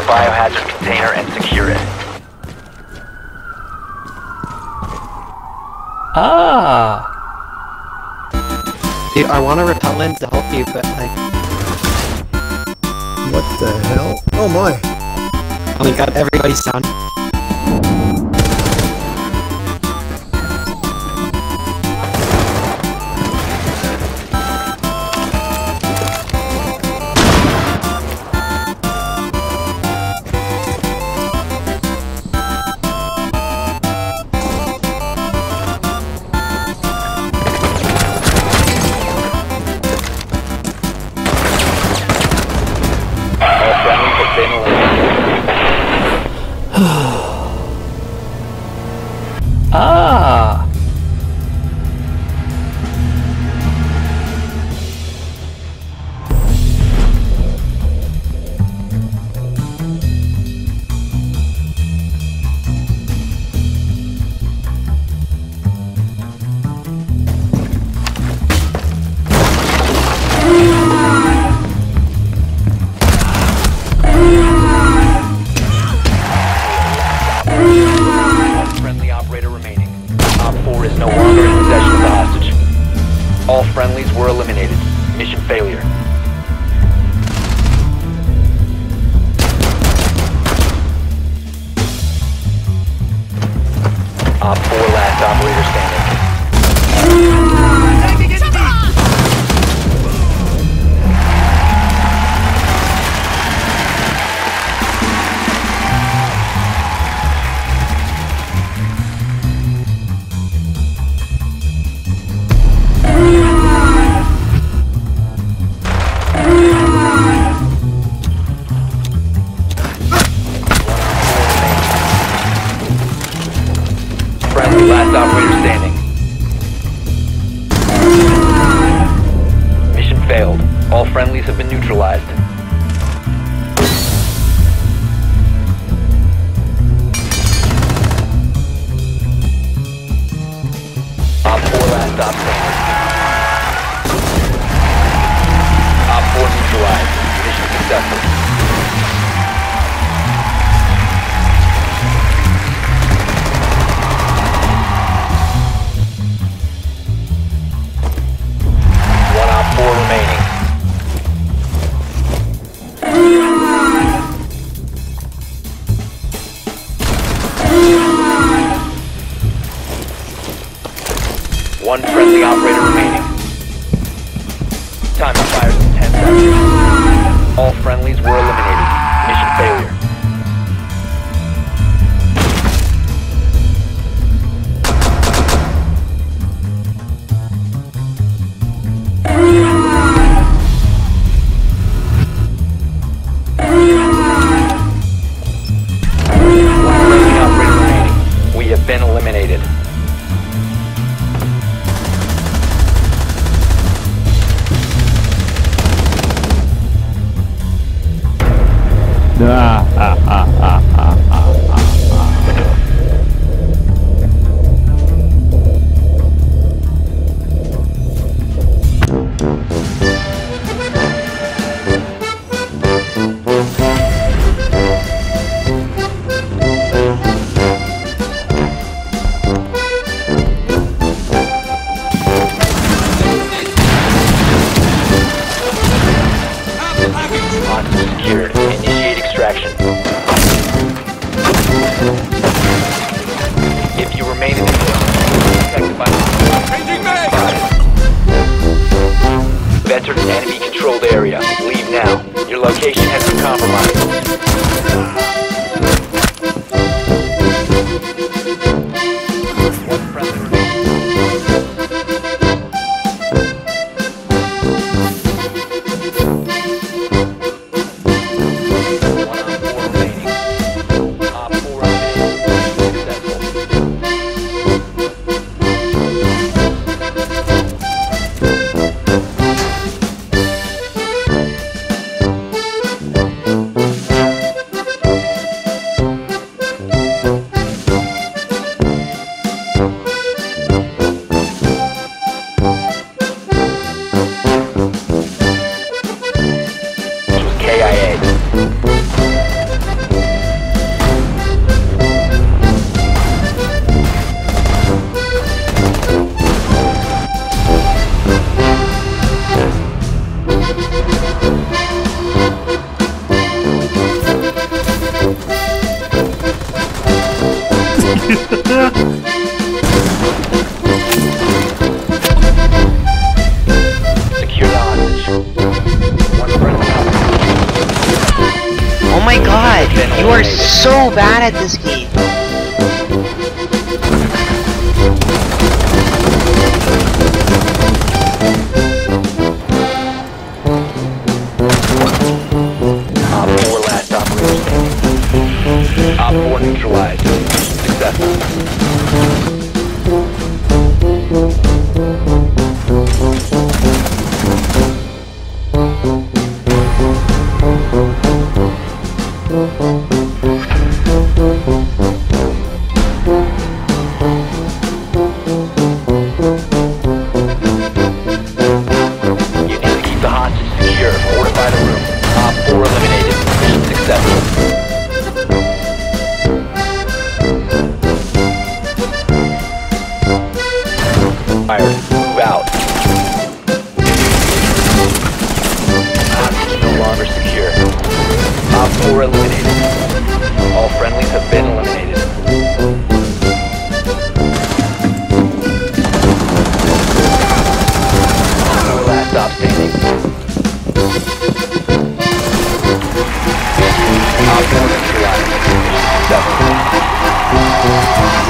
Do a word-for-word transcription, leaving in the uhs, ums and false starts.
biohazard container and secure it. Ah! Dude, I want a repellent to help you, but like... What the hell? Oh my! Oh my god, everybody's down. Ah! All friendlies were eliminated. Mission failure. Op four last operator standing. Last operator standing. Mission failed. All friendlies have been neutralized. Op four last op standing. Op four neutralized. Mission successful. Four remaining. One friendly operator remaining. Time expires in ten seconds. All friendlies were eliminated. Mission failure. Been eliminated. Ah, ah, ah, ah, ah, ah, ah. Secured. Initiate extraction. If you remain in the field, protected by Veteran enemy controlled area. Leave now. Your location has been compromised. You are so bad at this game. Op four last operator. Op four neutralized. Successful. You need to keep the hostage secure. Fortify the room. Op four eliminated. Mission successful. Fire. Move out. Hostage no longer secure. Op four eliminated. All friendlies have been eliminated. Four last stop standing. Op four neutralized. Mission successful.